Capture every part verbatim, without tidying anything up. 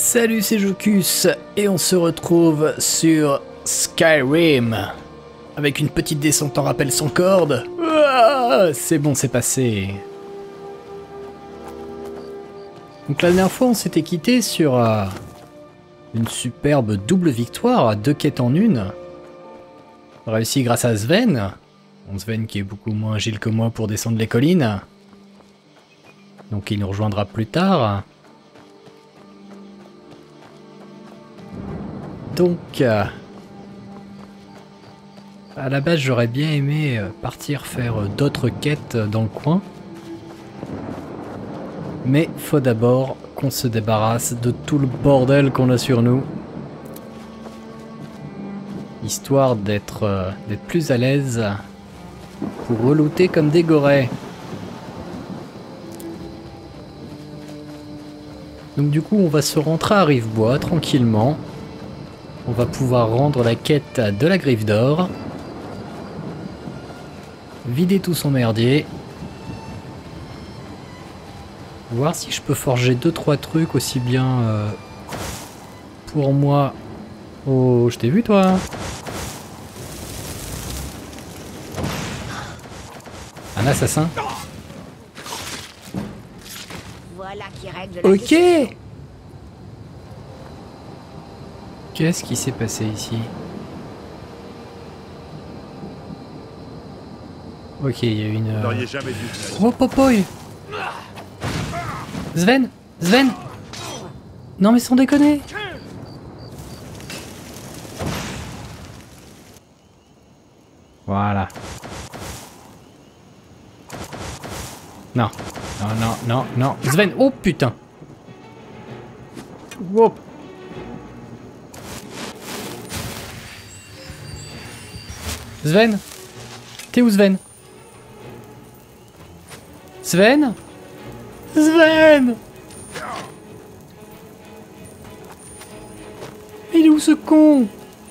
Salut, c'est Jocus et on se retrouve sur Skyrim avec une petite descente en rappel sans corde. Ah, c'est bon, c'est passé. Donc la dernière fois, on s'était quitté sur euh, une superbe double victoire, deux quêtes en une. Réussi grâce à Sven. Bon, Sven qui est beaucoup moins agile que moi pour descendre les collines. Donc il nous rejoindra plus tard. Donc, euh, à la base, j'aurais bien aimé euh, partir faire euh, d'autres quêtes euh, dans le coin. Mais faut d'abord qu'on se débarrasse de tout le bordel qu'on a sur nous. Histoire d'être euh, d'être plus à l'aise pour relooter comme des gorées. Donc du coup, on va se rentrer à Rivebois tranquillement. On va pouvoir rendre la quête de la griffe d'or. Vider tout son merdier. Voir si je peux forger deux trois trucs aussi bien euh, pour moi. Oh, je t'ai vu toi. Un assassin. Voilà qui règle la Ok. question. Qu'est-ce qui s'est passé ici? Ok, il y a une... Vous Euh... n'auriez jamais dû venir. Oh, popoy. Sven Sven Non mais sans déconner. Voilà. Non. Non, non, non, non. Sven, oh putain. Wow. Sven? T'es où Sven? Sven? Sven! Il est où ce con?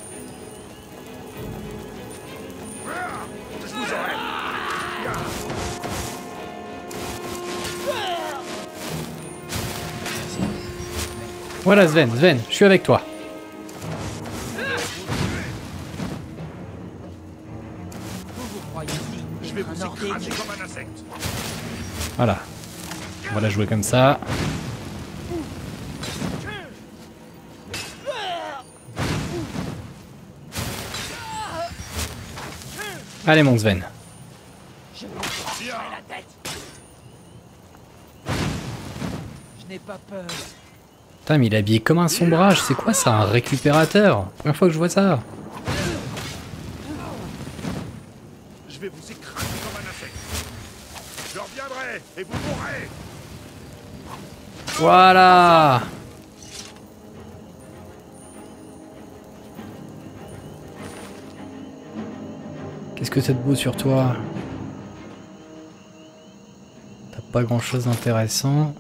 Voilà Sven, Sven, je suis avec toi. Je vais vous écraser comme un insecte. Voilà. On va la jouer comme ça. Allez mon Sven. Je vais vous tirer la tête. Je n'ai pas peur. Putain mais il est habillé comme un sombrage, c'est quoi ça, un récupérateur? Première fois que je vois ça. Je vais vous écraser comme un insecte. Je reviendrai et vous mourrez. Voilà. Qu'est-ce que t'as de beau sur toi? T'as pas grand chose d'intéressant.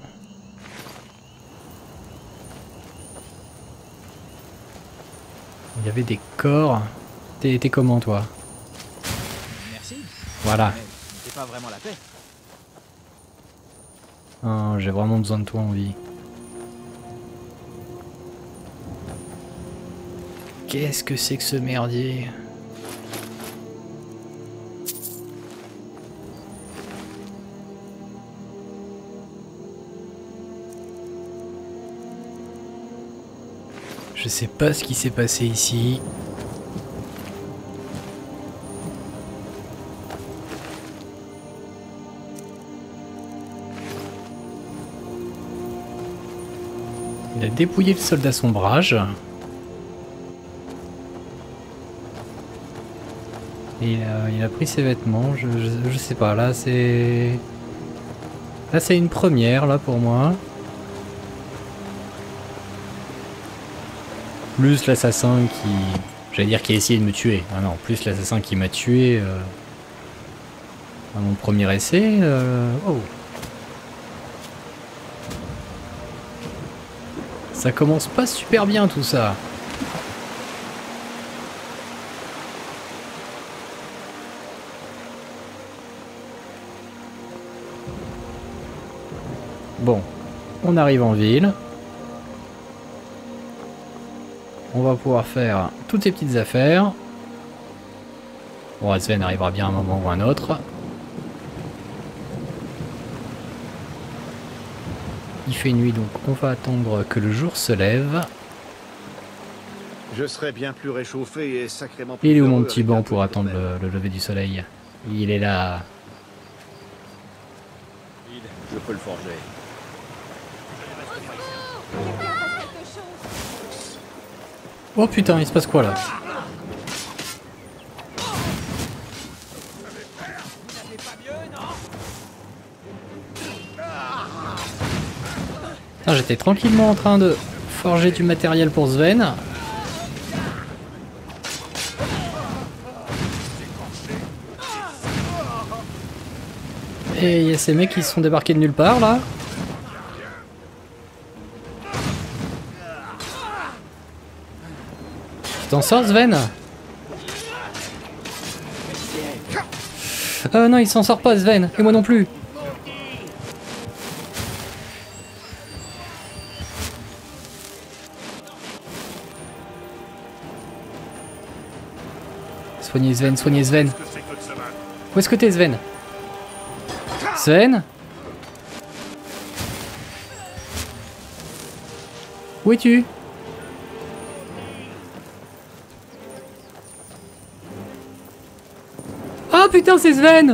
Il y avait des corps. T'es t'es comment toi? Merci. Voilà. Mais c'est pas vraiment la paix. Oh, j'ai vraiment besoin de toi en vie. Qu'est-ce que c'est que ce merdier? Je sais pas ce qui s'est passé ici. Il a dépouillé le soldat sombrage. Et euh, il a pris ses vêtements. Je, je, je sais pas, là c'est... Là c'est une première là pour moi. Plus l'assassin qui... J'allais dire qui a essayé de me tuer. Ah non, plus l'assassin qui m'a tué euh, à mon premier essai. Euh... Oh. Ça commence pas super bien tout ça. Bon, on arrive en ville. on va pouvoir faire toutes ces petites affaires. Bon, Sven arrivera bien un moment ou un autre. Il fait nuit, donc on va attendre que le jour se lève. Je serais bien plus réchauffé et sacrément plus Il est où mon heureux petit avec banc un pour peu attendre de mer. le, le lever du soleil? Il est là. Je peux le forger. Oh putain, il se passe quoi là? Putain, j'étais tranquillement en train de forger du matériel pour Sven. Et il y a ces mecs qui se sont débarqués de nulle part là. Tu t'en sors Sven? Euh non, il s'en sort pas Sven, et moi non plus. Soignez Sven, soignez Sven. Qu'est-ce que c'est que ce man? Où est-ce que t'es Sven? Sven? Où es-tu? Ah putain, c'est Sven!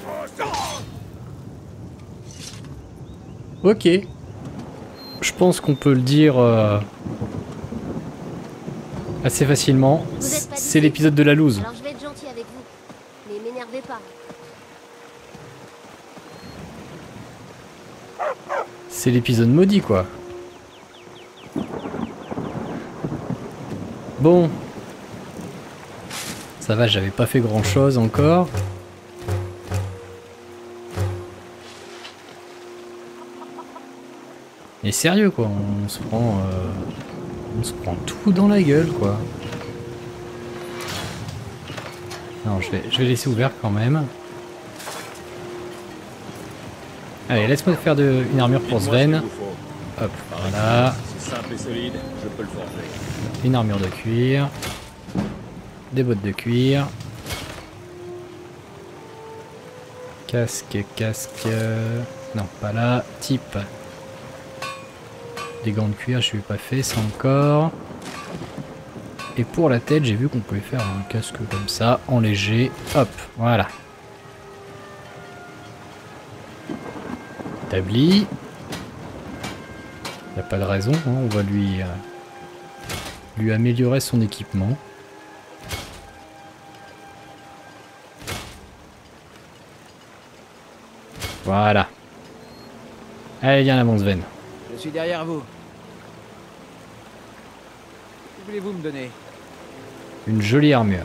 Ok. Je pense qu'on peut le dire euh, assez facilement. Vous êtes pas C'est d'ici? l'épisode de la loose. Alors je vais être gentil avec vous. Mais m'énervez pas. C'est l'épisode maudit quoi. Bon. Ça va, j'avais pas fait grand chose encore. Mais sérieux quoi, on se prend... euh, on se prend tout dans la gueule quoi. Non, je vais, je vais laisser ouvert quand même. Allez, laisse-moi faire de, une armure pour Dites-moi ce qu'il Sven. vous faut. Hop, voilà. C'est simple et solide, je peux le forger. Une armure de cuir. Des bottes de cuir. Casque, casque... euh, Non, pas là. Type. Des gants de cuir, je ne l'ai pas fait, ça encore. Et pour la tête, j'ai vu qu'on pouvait faire un casque comme ça, en léger. Hop, voilà. Établi. Il n'y a pas de raison, hein, on va lui, euh, lui améliorer son équipement. Voilà. Allez, viens là, mon Sven. Je suis derrière vous. Que voulez-vous me donner? Une jolie armure.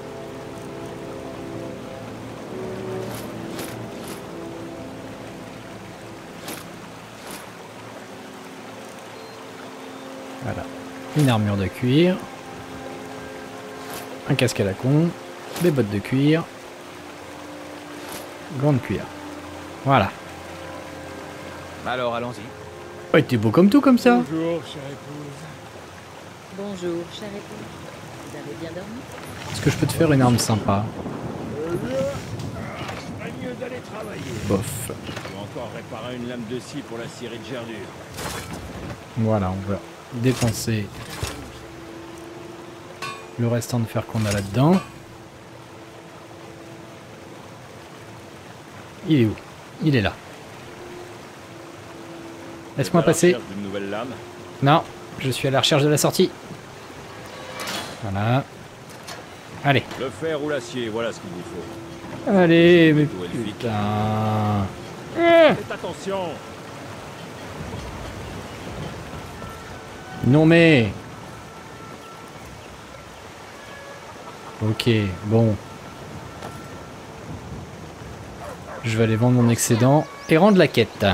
Voilà. Une armure de cuir. Un casque à la con. Des bottes de cuir. Gants de cuir. Voilà. Alors allons-y. Oh, t'es beau comme tout comme ça. Bonjour, chère épouse. Bonjour, chère épouse. Vous avez bien dormi? Est-ce que je peux te faire une arme sympa? Pas mieux d'aller travailler. Bof. Je vais encore réparer une lame de scie pour la scierie de Gerdure. Voilà, on va dépenser le restant de fer qu'on a là-dedans. Il est où? Il est là. Laisse-moi Vous êtes à la passer. recherche d'une nouvelle lame. Non, je suis à la recherche de la sortie. Voilà. Allez. Le fer ou l'acier, voilà ce qu'il vous faut. Allez, mais Plutôt elfique. putain. Faites attention. Non mais... Ok, bon. Je vais aller vendre mon excédent et rendre la quête.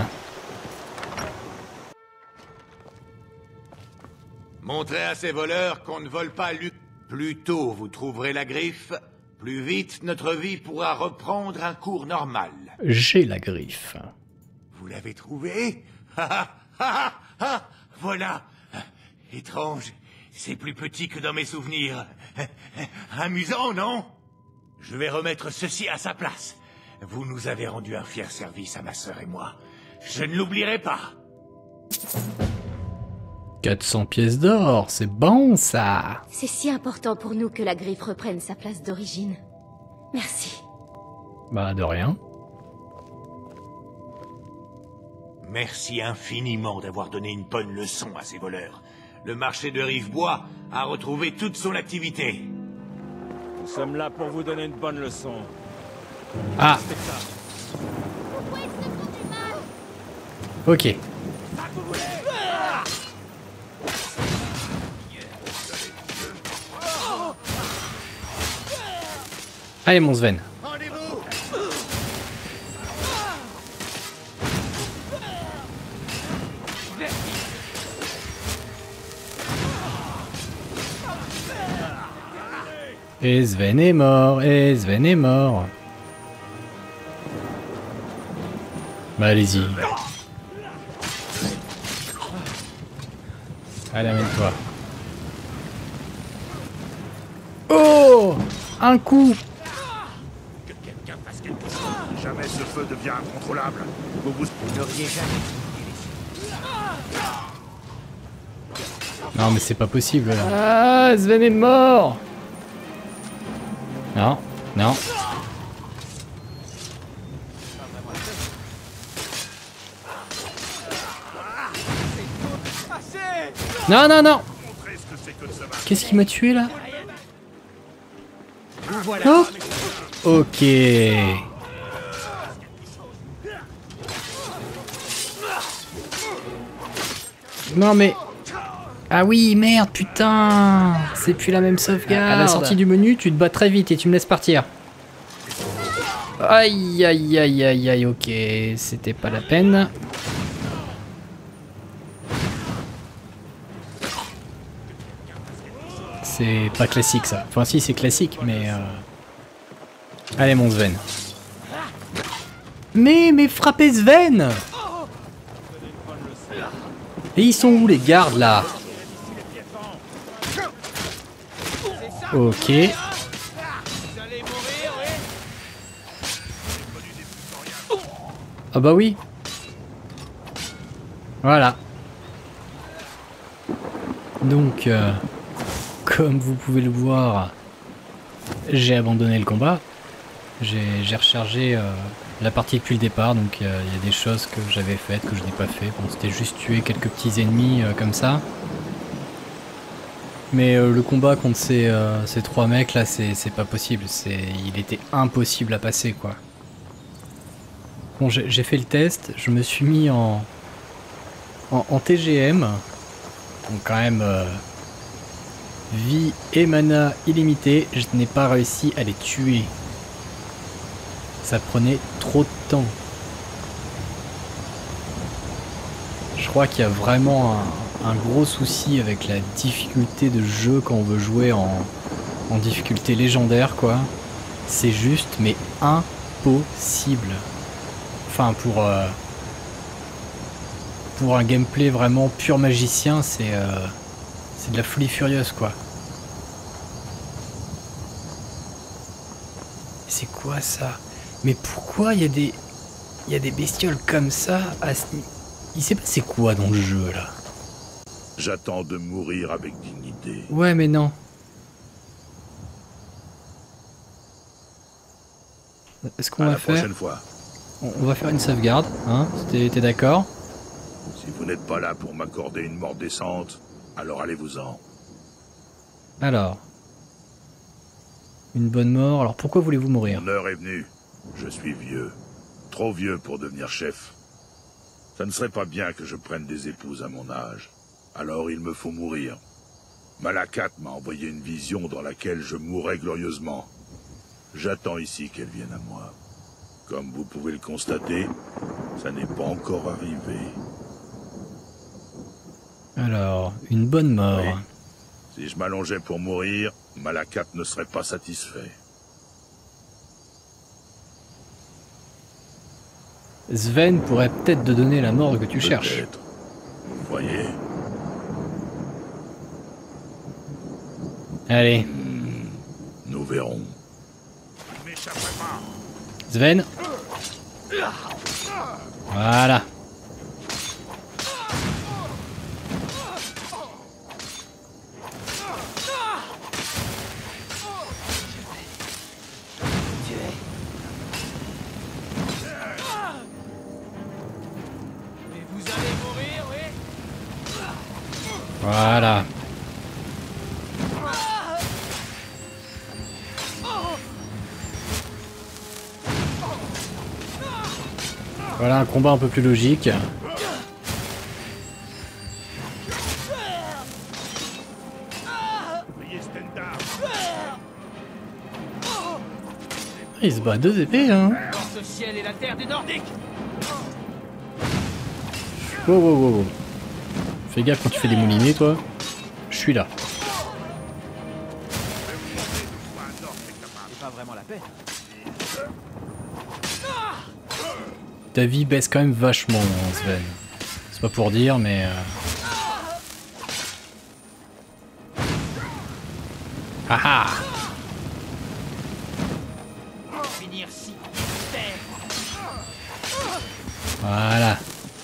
Montrez à ces voleurs qu'on ne vole pas Luc. Plus tôt vous trouverez la griffe, plus vite notre vie pourra reprendre un cours normal. J'ai la griffe. Vous l'avez trouvé? Ha ha ha ha! Voilà. Étrange. c'est plus petit que dans mes souvenirs. Amusant, non? Je vais remettre ceci à sa place. Vous nous avez rendu un fier service à ma sœur et moi. Je ne l'oublierai pas. quatre cents pièces d'or, c'est bon ça. C'est si important pour nous que la griffe reprenne sa place d'origine. Merci. Bah de rien. Merci infiniment d'avoir donné une bonne leçon à ces voleurs. Le marché de Rivebois a retrouvé toute son activité. Nous sommes là pour vous donner une bonne leçon. Ah. Ok. Allez mon Sven. Et Sven est mort, et Sven est mort. Bah allez-y. Allez, amène-toi. Oh! Un coup! Que quelqu'un fasse quelque chose. Jamais ce feu devient incontrôlable. Vous vous n'auriez jamais. Non mais c'est pas possible là. Ah, Sven est mort. Non, non. Non, non, non. Qu'est-ce qui m'a tué là? Oh. Ok. Non mais... Ah oui, merde, putain. C'est plus la même sauvegarde. À la sortie du menu, tu te bats très vite et tu me laisses partir. Aïe, aïe, aïe, aïe, aïe, ok. C'était pas la peine. C'est pas classique ça. Enfin si, c'est classique, mais... Euh... Allez mon Sven. Mais, mais frappez Sven! Et ils sont où les gardes là? Ok. Ah bah oui. Voilà. Donc, euh, comme vous pouvez le voir, j'ai abandonné le combat. J'ai rechargé euh, la partie depuis le départ, donc il euh, y a des choses que j'avais faites, que je n'ai pas fait. Bon, c'était juste tuer quelques petits ennemis euh, comme ça. Mais euh, le combat contre ces, euh, ces trois mecs là, c'est pas possible. Il était impossible à passer quoi. Bon, j'ai fait le test, je me suis mis en, en, en T G M. Donc quand même, euh, vie et mana illimitée, je n'ai pas réussi à les tuer. Ça prenait trop de temps. Je crois qu'il y a vraiment un, un gros souci avec la difficulté de jeu quand on veut jouer en, en difficulté légendaire quoi. C'est juste mais impossible. Enfin pour euh, pour un gameplay vraiment pur magicien, c'est euh, c'est de la folie furieuse quoi. C'est quoi ça? Mais pourquoi il y a des il y a des bestioles comme ça à ce... Il s'est passé quoi dans le jeu là? J'attends de mourir avec dignité. Ouais mais non. Est-ce qu'on va faire... prochaine fois. On va faire une sauvegarde, hein? T'es d'accord? Si vous n'êtes pas là pour m'accorder une mort décente, alors allez-vous-en. Alors... Une bonne mort, alors pourquoi voulez-vous mourir? Mon heure est venue. Je suis vieux. Trop vieux pour devenir chef. Ça ne serait pas bien que je prenne des épouses à mon âge. Alors il me faut mourir. Malakat m'a envoyé une vision dans laquelle je mourrais glorieusement. J'attends ici qu'elle vienne à moi. Comme vous pouvez le constater, ça n'est pas encore arrivé. Alors, une bonne mort. Oui. Si je m'allongeais pour mourir, Malakat ne serait pas satisfait. Sven pourrait peut-être te donner la mort que tu cherches. Vous voyez. Allez. Nous verrons. Sven. Voilà. Voilà. Voilà un combat un peu plus logique. Il se bat à deux épées, hein. Ce ciel et la terre des Nordiques. Wow, wow, wow, wow. Fais gaffe quand tu fais des moulinets, toi. Je suis là. C'est pas vraiment la peine. Ta vie baisse quand même vachement, hein, Sven. C'est pas pour dire, mais... Euh... Ah ah. Finir si. Voilà.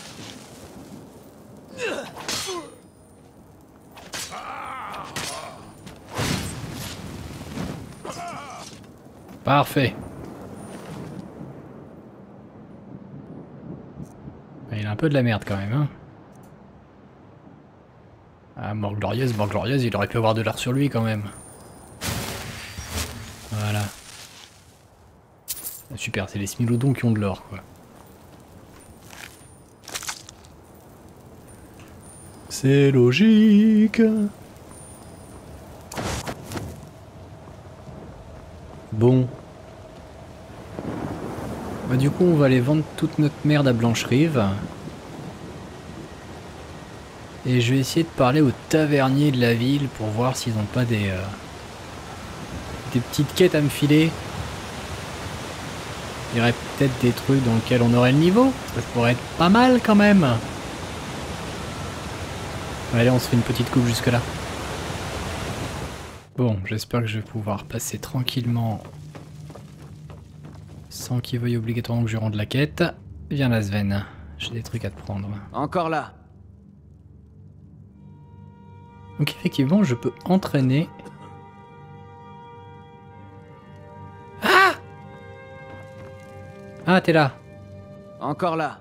Parfait. Il a un peu de la merde quand même, hein. Ah, mort glorieuse, mort glorieuse, il aurait pu avoir de l'art sur lui quand même. Voilà. Ah, super, c'est les Smilodons qui ont de l'or, quoi. C'est logique. Bon. Bah du coup on va aller vendre toute notre merde à Blancherive. Et je vais essayer de parler aux taverniers de la ville pour voir s'ils n'ont pas des, euh, des petites quêtes à me filer. Il y aurait peut-être des trucs dans lesquels on aurait le niveau. Ça pourrait être pas mal quand même. Allez, on se fait une petite coupe jusque là. Bon, j'espère que je vais pouvoir passer tranquillement sans qu'il veuille obligatoirement que je rende la quête. Viens là, Sven. J'ai des trucs à te prendre. Encore là. Donc effectivement, je peux entraîner... Ah Ah, t'es là. Encore là.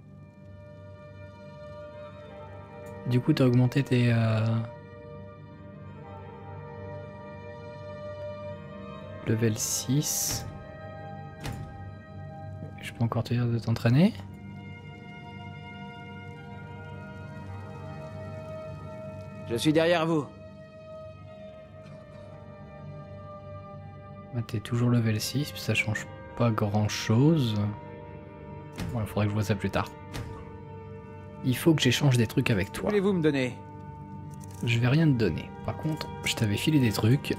Du coup, t'as augmenté tes... Euh... level six. Je peux encore te dire de t'entraîner. Je suis derrière vous. Bah, t'es toujours level six, puis ça change pas grand chose. Bon, il faudrait que je vois ça plus tard. Il faut que j'échange des trucs avec toi. Voulez-vous me donner? Je vais rien te donner. Par contre, je t'avais filé des trucs.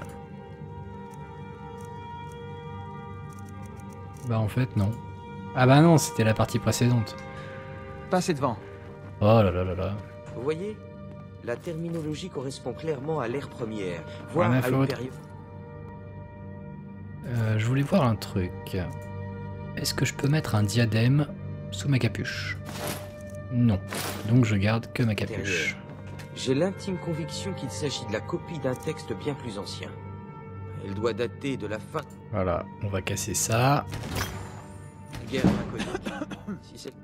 Bah en fait non. Ah bah non, c'était la partie précédente. Passez devant. Oh là là là là. Vous voyez, la terminologie correspond clairement à l'ère première, voire Ouais, à ma une faute. période... Euh, je voulais voir un truc. Est-ce que je peux mettre un diadème sous ma capuche? Non. Donc je garde que ma capuche. J'ai l'intime conviction qu'il s'agit de la copie d'un texte bien plus ancien. Elle doit dater de la fin... Voilà, on va casser ça. Guerre draconique. Si c'est...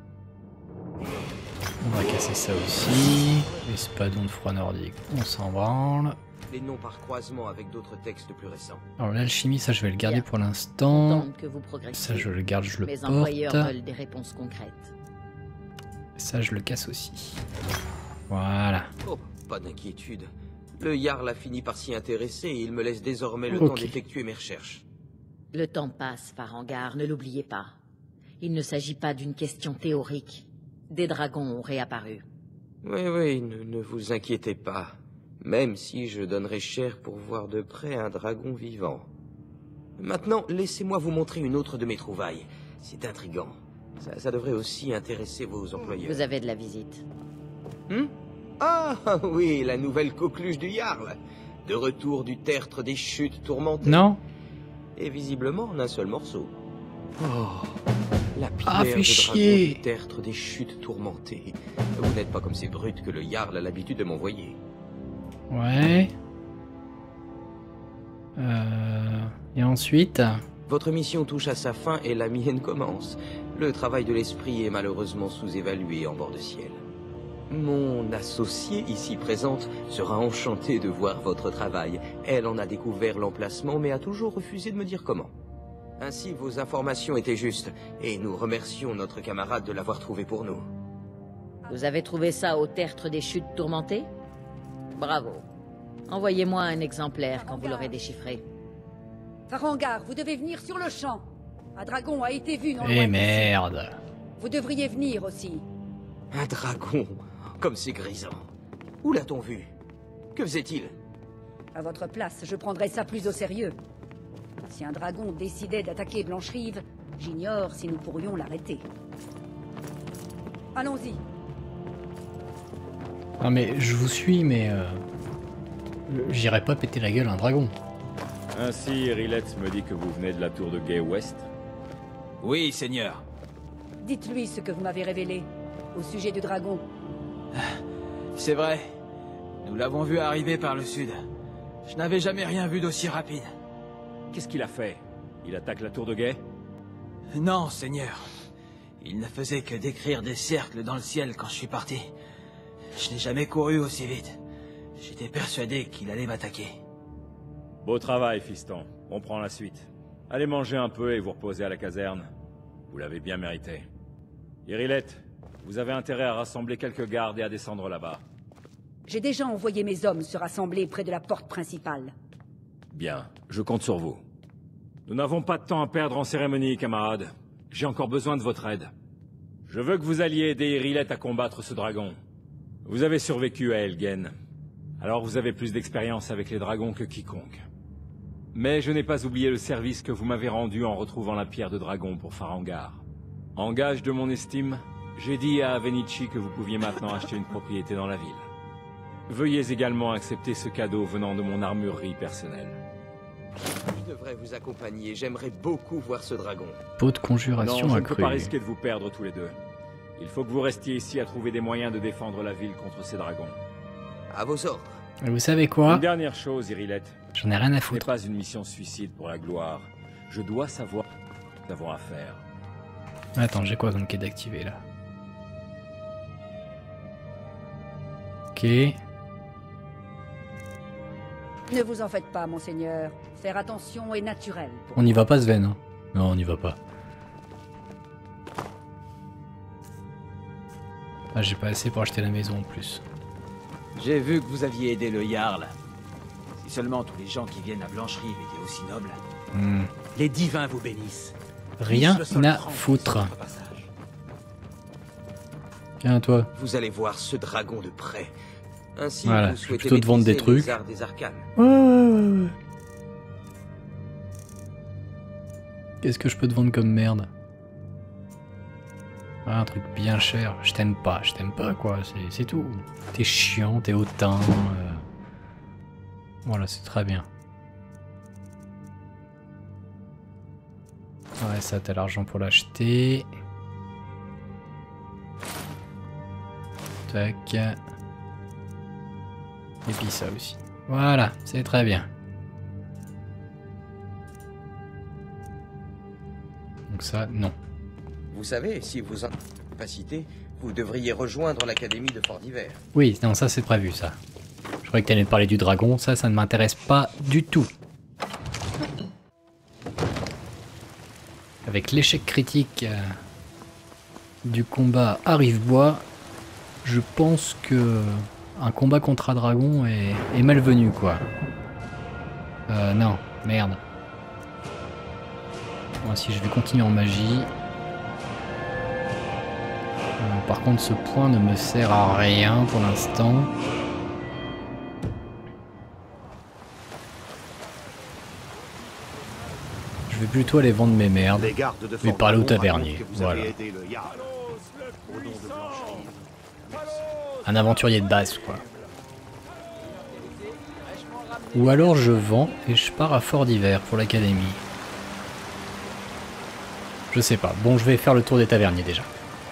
On va casser ça aussi. Espadon de froid nordique, on s'en branle. Les noms par croisement avec d'autres textes plus récents. Alors l'alchimie, ça je vais le garder Bien. pour l'instant. Contente que vous progressiez. Ça je le garde, je le Mes porte. employeurs veulent des réponses concrètes. Ça je le casse aussi. Voilà. Oh, pas d'inquiétude. Le Jarl a fini par s'y intéresser et il me laisse désormais le Ok. temps d'effectuer mes recherches. Le temps passe, Farengar, ne l'oubliez pas. Il ne s'agit pas d'une question théorique. Des dragons ont réapparu. Oui, oui, ne, ne vous inquiétez pas. Même si je donnerais cher pour voir de près un dragon vivant. Maintenant, laissez-moi vous montrer une autre de mes trouvailles. C'est intriguant. Ça, ça devrait aussi intéresser vos employeurs. Vous avez de la visite. Hmm? Ah oui, la nouvelle coqueluche du Jarl. De retour du tertre des chutes tourmentées. Non. Et visiblement en un seul morceau. Oh, la pierre Ah, fais de chier. dragon du tertre des chutes tourmentées. Vous n'êtes pas comme ces brutes que le Jarl a l'habitude de m'envoyer. Ouais. Euh... Et ensuite... Votre mission touche à sa fin et la mienne commence. Le travail de l'esprit est malheureusement sous-évalué en bord de ciel. Mon associée ici présente sera enchantée de voir votre travail. Elle en a découvert l'emplacement mais a toujours refusé de me dire comment. Ainsi, vos informations étaient justes et nous remercions notre camarade de l'avoir trouvé pour nous. Vous avez trouvé ça au tertre des chutes tourmentées? Bravo. Envoyez-moi un exemplaire quand vous l'aurez déchiffré. Farangar, vous devez venir sur le champ. Un dragon a été vu non Eh loin merde. d'ici. Vous devriez venir aussi. Un dragon, comme c'est grisant. Où l'a-t-on vu? Que faisait-il? À votre place, je prendrais ça plus au sérieux. Si un dragon décidait d'attaquer Blancherive, j'ignore si nous pourrions l'arrêter. Allons-y. Non mais je vous suis, mais... Euh... J'irai pas péter la gueule à un dragon. Ainsi, Rilette me dit que vous venez de la tour de Gay West. Oui, seigneur. Dites-lui ce que vous m'avez révélé au sujet du dragon. C'est vrai. Nous l'avons vu arriver par le sud. Je n'avais jamais rien vu d'aussi rapide. Qu'est-ce qu'il a fait? Il attaque la tour de Gay? Non, seigneur. Il ne faisait que décrire des cercles dans le ciel quand je suis parti. Je n'ai jamais couru aussi vite. J'étais persuadé qu'il allait m'attaquer. Beau travail, fiston. On prend la suite. Allez manger un peu et vous reposer à la caserne. Vous l'avez bien mérité. Irilette, vous avez intérêt à rassembler quelques gardes et à descendre là-bas. J'ai déjà envoyé mes hommes se rassembler près de la porte principale. Bien, je compte sur vous. Nous n'avons pas de temps à perdre en cérémonie, camarades. J'ai encore besoin de votre aide. Je veux que vous alliez aider Irilette à combattre ce dragon. Vous avez survécu à Elgen. Alors vous avez plus d'expérience avec les dragons que quiconque. Mais je n'ai pas oublié le service que vous m'avez rendu en retrouvant la pierre de dragon pour Farangar. En gage de mon estime, j'ai dit à Avenichi que vous pouviez maintenant acheter une propriété dans la ville. Veuillez également accepter ce cadeau venant de mon armurerie personnelle. Je devrais vous accompagner, j'aimerais beaucoup voir ce dragon. Pot de conjuration Non, je ne accrue. peux pas risquer de vous perdre tous les deux. Il faut que vous restiez ici à trouver des moyens de défendre la ville contre ces dragons. À vos ordres. Et vous savez quoi? Une dernière chose, Irilette. J'en ai rien à Ce n'est foutre. pas une mission suicide pour la gloire. Je dois savoir ce que nous avons à faire. Attends, j'ai quoi comme quai d'activer là? Ok. Ne vous en faites pas, monseigneur. Faire attention est naturel. On n'y va pas, Sven. Hein. Non, on n'y va pas. Ah, j'ai pas assez pour acheter la maison en plus. J'ai vu que vous aviez aidé le Jarl. Si seulement tous les gens qui viennent à Blancherive étaient aussi nobles. Hmm. Les divins vous bénissent. Rien Pousse le à sol tremble foutre. sur votre passage. Tiens, toi. Vous allez voir ce dragon de près. Ainsi, Voilà, vous je vais souhaitez plutôt te vendre des maîtriser les trucs. arts des arcanes. Ouais, ouais, ouais, ouais. Qu'est-ce que je peux te vendre comme merde? Ah, un truc bien cher. Je t'aime pas, je t'aime pas quoi, c'est tout. T'es chiant, t'es hautain. Euh... Voilà, c'est très bien. Ouais, ça, t'as l'argent pour l'acheter. Tac. Et puis ça aussi. Voilà, c'est très bien. Donc ça, non. Vous savez, si vous en avez capacité, vous devriez rejoindre l'académie de Fort d'Hiver. Oui, non, ça c'est prévu, ça. Je croyais que t'allais me parler du dragon, ça, ça ne m'intéresse pas du tout. Avec l'échec critique euh, du combat à Rivebois, je pense que un combat contre un dragon est, est malvenu, quoi. Euh, non, merde. Bon, si je vais continuer en magie... Euh, par contre, ce point ne me sert à rien pour l'instant. Je vais plutôt aller vendre mes merdes. Les gardes de Mais Fort parler au Dragon tavernier. racontent que vous Voilà. avez aidé le Jarl. Au nom de Blancherive. Un aventurier de base, quoi. Ou alors je vends et je pars à Fort d'Hiver pour l'académie. Je sais pas. Bon, je vais faire le tour des taverniers déjà.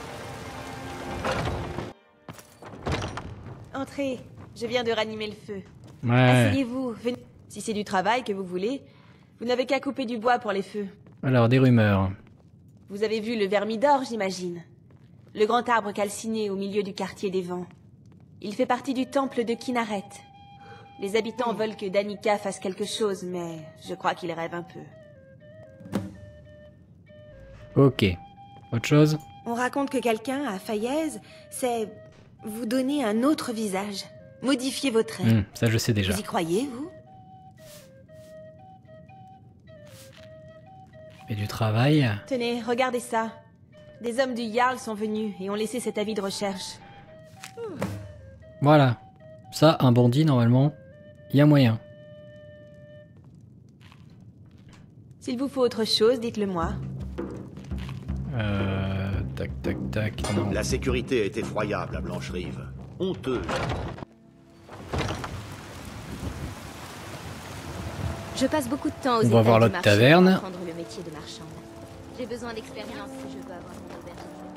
Entrez, je viens de ranimer le feu. Ouais. Asseyez-vous, venez. Si c'est du travail que vous voulez, vous n'avez qu'à couper du bois pour les feux. Alors, des rumeurs. Vous avez vu le Vermidor, j'imagine. Le grand arbre calciné au milieu du quartier des vents. Il fait partie du temple de Kinaret. Les habitants veulent que Danica fasse quelque chose, mais je crois qu'il rêve un peu. Ok. Autre chose? On raconte que quelqu'un, à Fayez, sait vous donner un autre visage. Modifier vos traits. Mmh, ça, je sais déjà. Vous y croyez, vous? Et du travail. Tenez, regardez ça. Des hommes du Jarl sont venus et ont laissé cet avis de recherche. Voilà. Ça, un bandit, normalement, il y a moyen. S'il vous faut autre chose, dites-le moi. Euh... Tac, tac, tac... Non. La sécurité est effroyable à Blancherive. Honteuse. Je passe beaucoup de temps aux On va voir l'autre taverne. pour apprendre le métier de marchande. J'ai besoin d'expérience si je veux avoir mon auberge.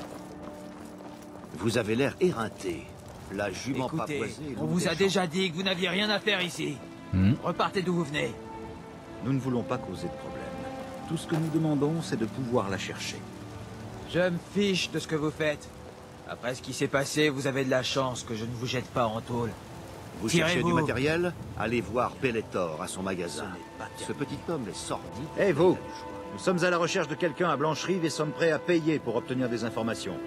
Vous avez l'air éreinté. La jument Écoutez, pavoisée. on vous a déjà dit que vous n'aviez rien à faire ici. Mmh. Repartez d'où vous venez. Nous ne voulons pas causer de problème. Tout ce que nous demandons, c'est de pouvoir la chercher. Je me fiche de ce que vous faites. Après ce qui s'est passé, vous avez de la chance que je ne vous jette pas en tôle. Vous cherchez Tirez-vous. du matériel? Allez voir Pelletor à son magasin. Ce petit homme est sordide. Eh vous! Nous sommes à la recherche de quelqu'un à Blancherive et sommes prêts à payer pour obtenir des informations.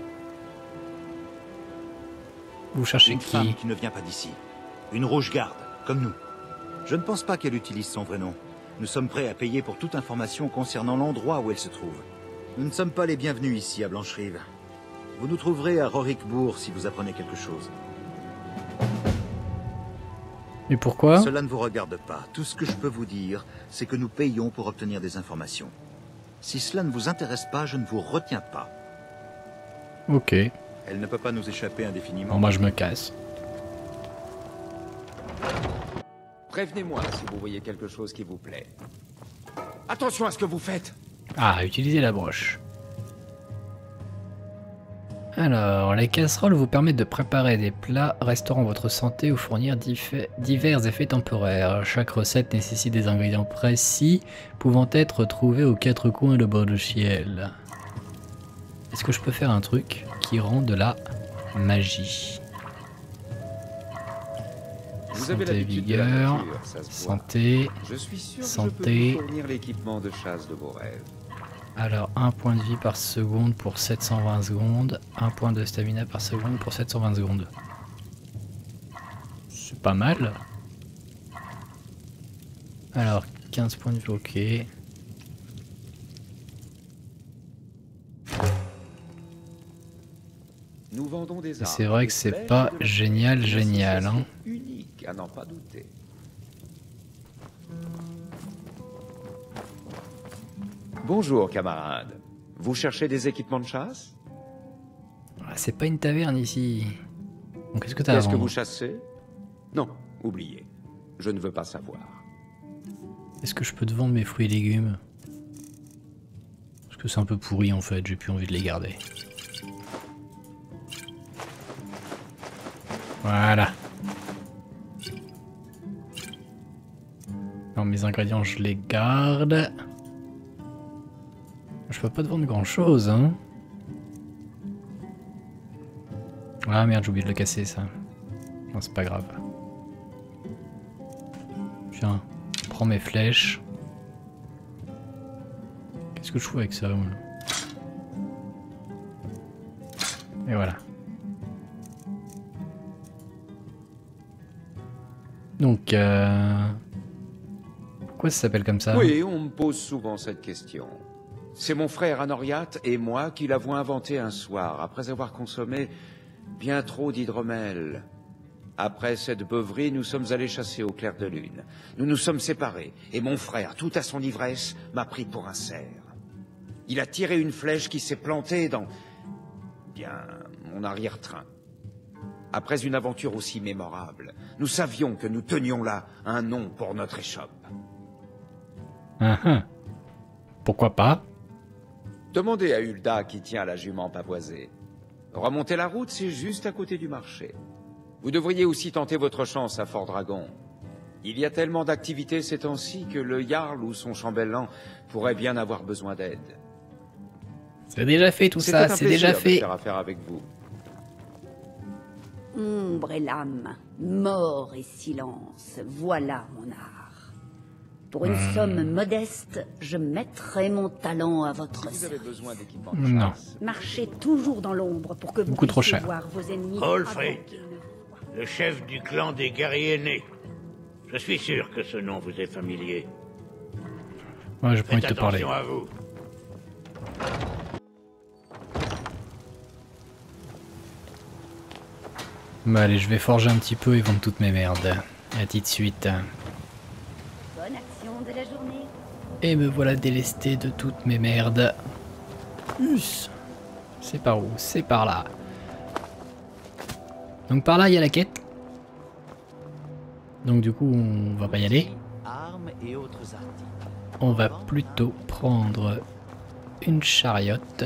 Vous cherchez Une qui? femme qui ne vient pas d'ici. Une rouge-garde, comme nous. Je ne pense pas qu'elle utilise son vrai nom. Nous sommes prêts à payer pour toute information concernant l'endroit où elle se trouve. Nous ne sommes pas les bienvenus ici à Blancherive. Vous nous trouverez à Rorikbourg si vous apprenez quelque chose. Et pourquoi? Cela ne vous regarde pas. Tout ce que je peux vous dire, c'est que nous payons pour obtenir des informations. Si cela ne vous intéresse pas, je ne vous retiens pas. Ok. Elle ne peut pas nous échapper indéfiniment. Bon, moi je me casse. Prévenez-moi si vous voyez quelque chose qui vous plaît. Attention à ce que vous faites. Ah, utilisez la broche. Alors, les casseroles vous permettent de préparer des plats restaurant votre santé ou fournir divers effets temporaires. Chaque recette nécessite des ingrédients précis, pouvant être trouvés aux quatre coins de bord du ciel. Est-ce que je peux faire un truc qui rend de la magie? Vous avez Santé, l'habitude de la vigueur, nature, ça se voit. santé, Je suis sûr santé. que je peux vous fournir l'équipement de chasse de vos rêves. Alors, un point de vie par seconde pour sept cent vingt secondes. Un point de stamina par seconde pour sept cent vingt secondes. C'est pas mal. Alors, quinze points de vie, ok. Nous vendons des armes. C'est vrai que c'est pas génial, génial. Hein. Unique, à n'en pas douter. Bonjour, camarade. Vous cherchez des équipements de chasse? Ah, c'est pas une taverne ici. Donc qu'est-ce que t'as à Qu'est-ce que vendre? vous chassez? Non, oubliez. Je ne veux pas savoir. Est-ce que je peux te vendre mes fruits et légumes? Parce que c'est un peu pourri en fait, j'ai plus envie de les garder. Voilà. Non, mes ingrédients je les garde. Je peux pas te vendre grand chose, hein. Ah merde, j'ai oublié de le casser ça. Non, c'est pas grave. Tiens, prends mes flèches. Qu'est-ce que je fous avec ça, moi? Et voilà. Donc, euh... pourquoi ça s'appelle comme ça? Oui, on me pose souvent cette question. C'est mon frère Anoriat et moi qui l'avons inventé un soir, après avoir consommé bien trop d'hydromel. Après cette beuverie, nous sommes allés chasser au clair de lune. Nous nous sommes séparés, et mon frère, tout à son ivresse, m'a pris pour un cerf. Il a tiré une flèche qui s'est plantée dans... bien, mon arrière-train. Après une aventure aussi mémorable, nous savions que nous tenions là un nom pour notre échoppe. Ah ah. Pourquoi pas? Demandez à Hulda qui tient la jument pavoisée. Remonter la route, c'est juste à côté du marché. Vous devriez aussi tenter votre chance à Fort Dragon. Il y a tellement d'activités ces temps-ci que le Jarl ou son chambellan pourraient bien avoir besoin d'aide. C'est déjà fait tout ça, c'est déjà fait. De faire affaire avec vous. Ombre et lame, mort et silence, voilà mon art. Pour une mmh. somme modeste, je mettrai mon talent à votre si vous avez besoin d'équipement de Non. Marchez toujours dans l'ombre pour que vous Beaucoup trop puissiez cher. voir vos ennemis. Olfrid, le chef du clan des guerriers nés. Je suis sûr que ce nom vous est familier. Ouais, j'ai pas envie de te parler. Attention à vous. Bah allez, je vais forger un petit peu et vendre toutes mes merdes. À tout de suite. Bonne action de la journée. Et me voilà délesté de toutes mes merdes. Us. C'est par où? C'est par là. Donc par là, il y a la quête. Donc du coup, on va pas y aller. Armes et autres articles. On va plutôt prendre une chariote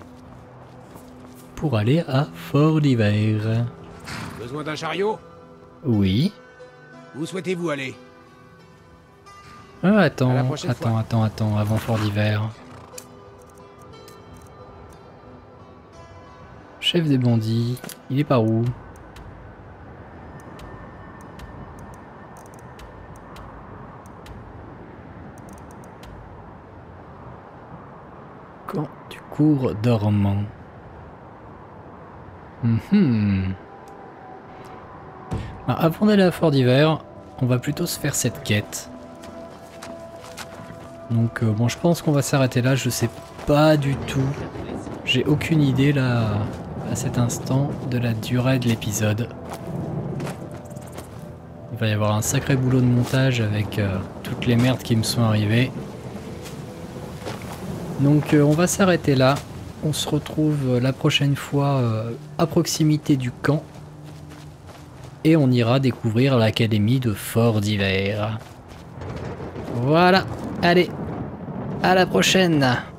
pour aller à Fort d'Hiver. Besoin d'un chariot? Oui. Où souhaitez-vous aller? Ah, attends, À la prochaine attends, fois. attends, attends, avant Fort d'Hiver. Chef des bandits, il est par où? Camp du cours dormant. Mhm. Ah, avant d'aller à Fort d'Hiver, on va plutôt se faire cette quête. Donc euh, bon, je pense qu'on va s'arrêter là, je sais pas du tout. J'ai aucune idée là, à cet instant, de la durée de l'épisode. Il va y avoir un sacré boulot de montage avec euh, toutes les merdes qui me sont arrivées. Donc euh, on va s'arrêter là. On se retrouve euh, la prochaine fois euh, à proximité du camp. Et on ira découvrir l'académie de Fort d'Hiver. Voilà, allez, à la prochaine!